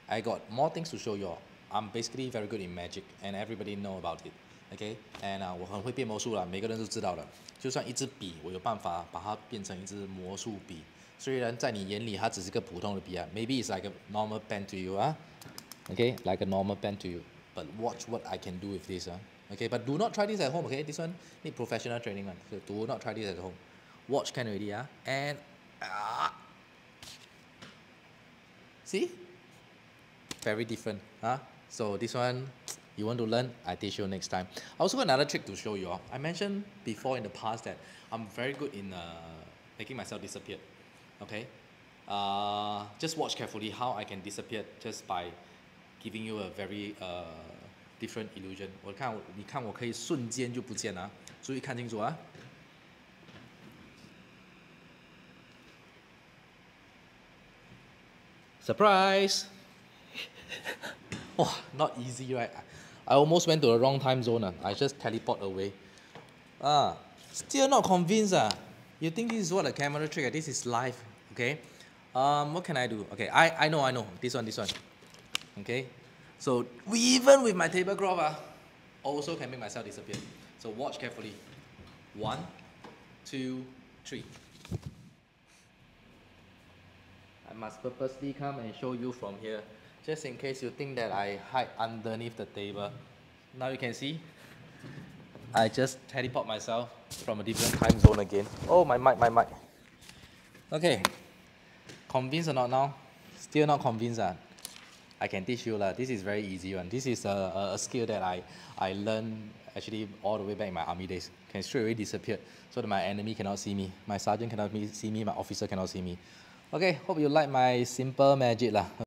I got more things to show you all. I'm basically very good in magic, and everybody know about it. Okay, and 我很会变魔术啦，每个人都知道的。就算一支笔，我有办法把它变成一支魔术笔。虽然在你眼里它只是个普通的笔啊，maybe it's like a normal pen to you 啊，okay, like a normal pen to you. But watch what I can do with this 啊，okay. But do not try this at home, okay? This one need professional training one. So do not try this at home. Watch can already and see, very different So this one. You want to learn? I teach you next time. I also got another trick to show you all. I mentioned before in the past that I'm very good in making myself disappear. Okay? Just watch carefully how I can disappear just by giving you a very different illusion. 你看我可以瞬间就不见啊，注意看清楚啊。Surprise! Oh, not easy, right? I almost went to the wrong time zone. I just teleport away. Still not convinced. You think this is what a camera trick? This is live. Okay. What can I do? Okay, I know. This one. Okay. So even with my tablecloth, also can make myself disappear. So watch carefully. 1, 2, 3. I must purposely come and show you from here, just in case you think that I hide underneath the table. Now you can see, I just teleport myself from a different time zone again. Oh, my mic. Okay, convinced or not now? Still not convinced. I can teach you. This is very easy one. This is a skill that I learned actually all the way back in my army days. Can straight away disappear so that my enemy cannot see me. My sergeant cannot see me, my officer cannot see me. Okay, hope you like my simple magic lah.